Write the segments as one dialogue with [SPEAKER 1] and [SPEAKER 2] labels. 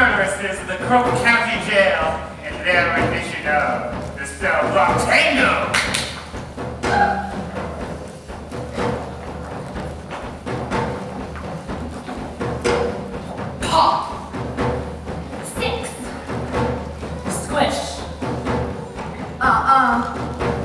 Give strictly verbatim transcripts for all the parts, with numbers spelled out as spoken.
[SPEAKER 1] murderesses of the Crook County Jail and their rendition of the Cell Block Tango.
[SPEAKER 2] Pop. Six. Squish.
[SPEAKER 3] Uh-uh.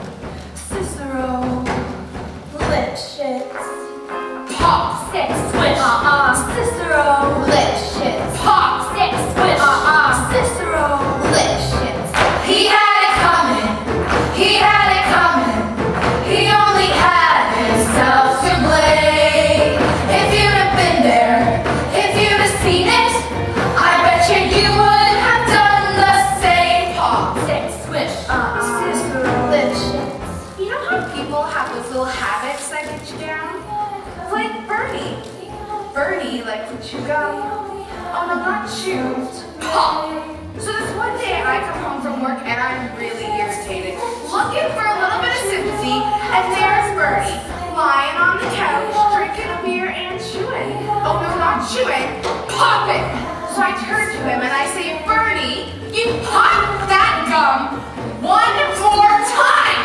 [SPEAKER 3] Cicero. Lip shits.
[SPEAKER 2] Pop. Six. Squish.
[SPEAKER 3] Uh-uh. Cicero. Lip shits.
[SPEAKER 2] Pop. Six. Squish.
[SPEAKER 3] Uh-uh. Cicero. Lip shits.
[SPEAKER 4] He had it coming. He had it coming. He only had himself to blame. If you'd have been there, if you'd have seen it, I bet you you would have done the same. Pop.
[SPEAKER 2] Six. Squish.
[SPEAKER 3] Uh-uh. Cicero. Lip shits.
[SPEAKER 5] You know how people have those little habits that get you down? Like Bernie. Bernie, like to chew gum. Oh no, not chew. Pop. So this one day I come home from work and I'm really irritated, looking for a little bit of sympathy, and there's Bernie, lying on the couch, drinking a beer and chewing. Oh no, not chewing, popping. So I turn to him and I say, Bernie, you pop that gum one more time!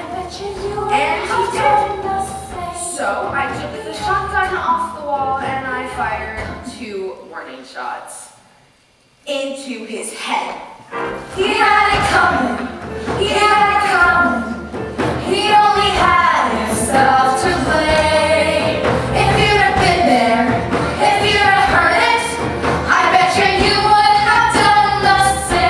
[SPEAKER 5] And he did. So I took the shotgun off the wall and I fired two warning shots into his head.
[SPEAKER 4] He had it coming. He had it coming. He only had himself to blame. If you'd have been there, if you'd have heard it, I bet you you would have done the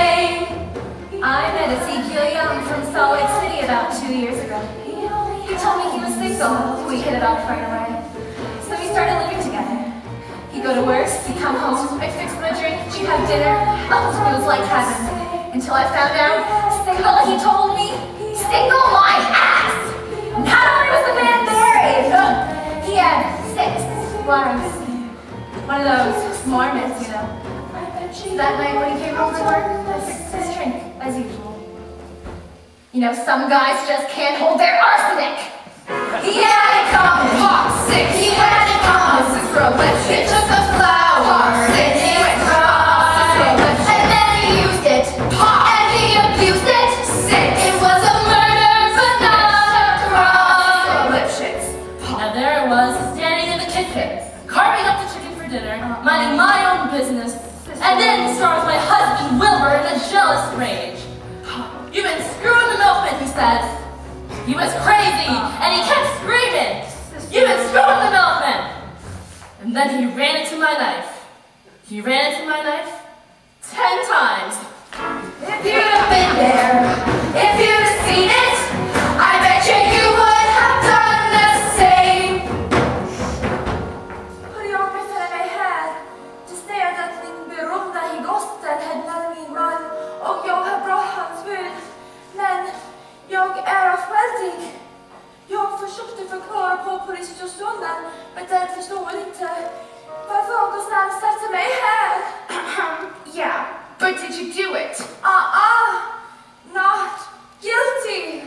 [SPEAKER 4] same.
[SPEAKER 2] I met Ezekiel Young from Salt Lake City about two years ago. He told me he was single. We hit it off right away. So we started living together. He'd go to work, he'd come home, I'd fix him a drink, we'd have dinner. Oh, it was like heaven. Until I found out, single, he told me, single my ass! Not only was the man married, he had six wives. One of those Mormons, you know. That night when he came home from work, I fixed his drink, as usual. You know, some guys just can't hold their arsenic.
[SPEAKER 4] He had it coming. Pop six. He had it coming. Cicero lip shit. He took the flowers and he went raw. Cicero lip shit. And then he used it. Pop. And he abused it. Six. It was a murder, but not a crime. Cicero lip shits.
[SPEAKER 2] Now there I was, standing in the kitchen, carving up the chicken for dinner, minding my own business, and then startled my husband Wilbur in a jealous rage. You've been screwing the milkman, he said. He was crazy, and he kept screaming, you've been screwing the milkman! And then he ran into my knife. He ran into my knife ten times.
[SPEAKER 4] If you'd have been there, if you'd have seen it, I bet you you would have done the same.
[SPEAKER 3] Hur jag befinner mig här, det säger att min berömda i gosten hämnar min man och jag har bra hans hud. Men jag är skyldig. Jag försökte förklara på polissituationen, men den förstår inte. Varför Augustin satte mig här?
[SPEAKER 5] Yeah, but did you do it?
[SPEAKER 3] Uh-uh, not guilty.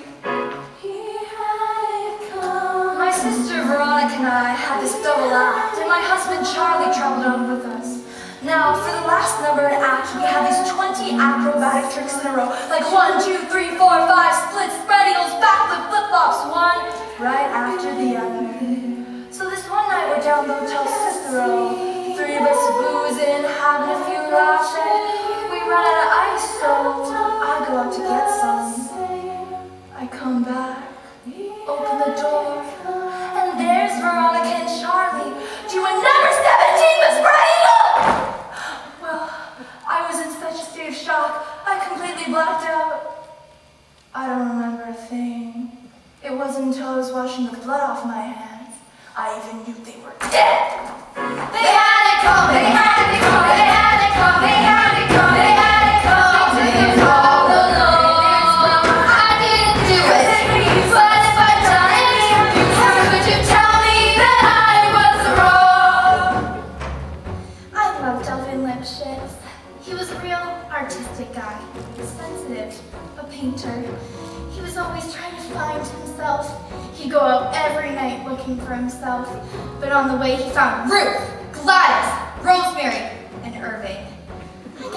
[SPEAKER 2] My sister Veronica and I had this double act, and my husband Charlie traveled on with us. Now, for the last number in act, we have these twenty acrobatic tricks in a row, like one, two, three, four, five, splits, spread eagles, backflip, flip-flops, one right after the other. So this one night we're down the Hotel Cicero, three of us boozing, having a few laughs, and we run out of ice, so I go out to get some. I come back, open the door, and there's Veronica and Charlie doing number seventeen with spread eagle! Well, I was in such a state of shock, I completely blacked out. I don't remember a thing. It wasn't until I was washing the blood off my hands, I even knew they were dead.
[SPEAKER 4] They had it coming. They had it coming. They had it coming. They had it coming. They had it coming. They all along. I didn't do it, but if I'd done it, how could you tell me that I was wrong?
[SPEAKER 3] I loved Delvin Lipschitz. He was a real artistic guy, sensitive, a painter. He was always trying to find himself. He'd go out every night looking for himself, but on the way he found Ruth, Gladys, Rosemary, and Irving.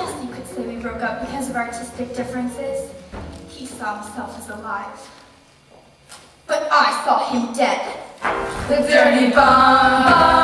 [SPEAKER 3] broke up because of artistic differences. He saw himself as alive. But I saw him dead.
[SPEAKER 4] The dirty bomb.